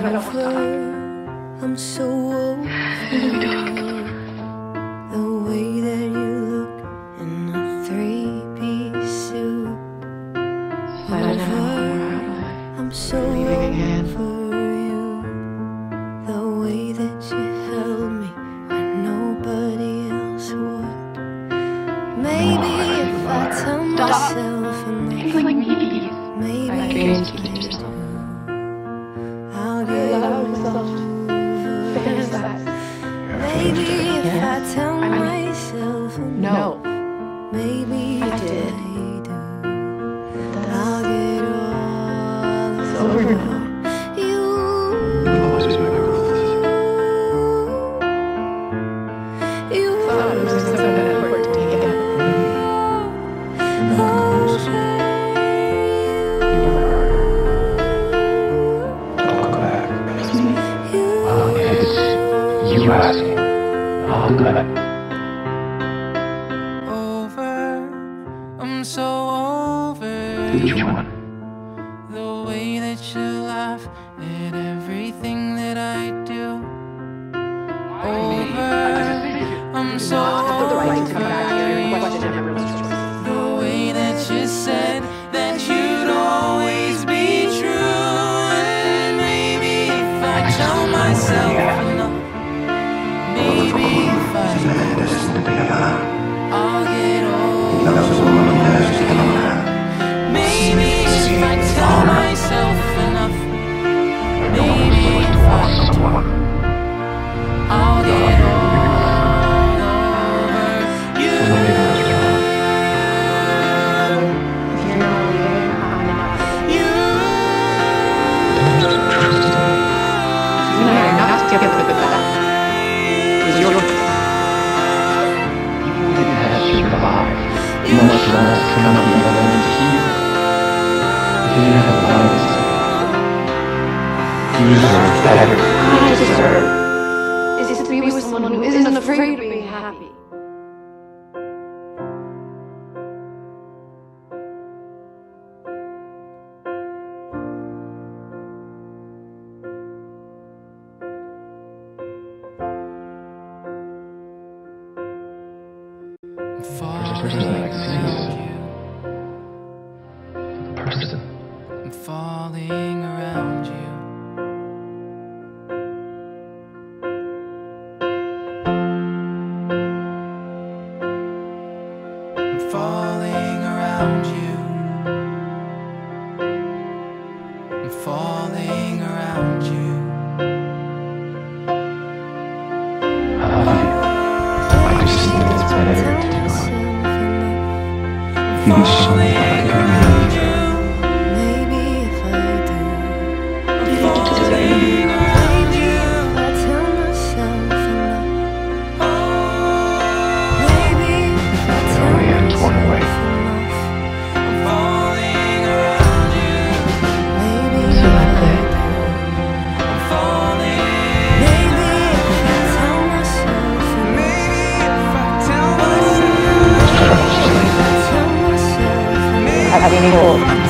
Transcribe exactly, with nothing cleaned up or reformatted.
I'm so over the way that you look in a three-piece suit. Over, I'm so over you, the way that you held me when nobody else would. Maybe if I tell myself enough, maybe if I do, I'll get over it. Maybe if I tell myself No. maybe I do, I'll get all over you. You thought it was so bad for it to be again. Don't go back. Well, it's you asking. I'll do that. Over, I'm so over Which one? the way that you laugh at everything that I do. Over, I'm so over the way that you said that you'd always be true. And maybe if I tell myself enough, maybe if I I'll get over. Maybe if I tell myself enough, maybe if I do, I'll get all over you. If you're not leaving, I'm not. You. You and I are not together with that. It was your You didn't have to survive, much less come out the other end here. If you didn't have lives, you deserve better. I deserve is to be with someone who isn't afraid of being happy. I'm falling around you. I'm falling around you. I'm falling around you. I love you. I just think it's better to do it. You can show me what I can really do. Maybe if I do, You deserve it. around you, I tell myself enough. Maybe if I tell Only had torn away. enough, I'm falling around you. Maybe if So I that day, I'm falling. Maybe if I tell myself enough. Maybe if I tell myself. it's almost late. Tell myself enough. Having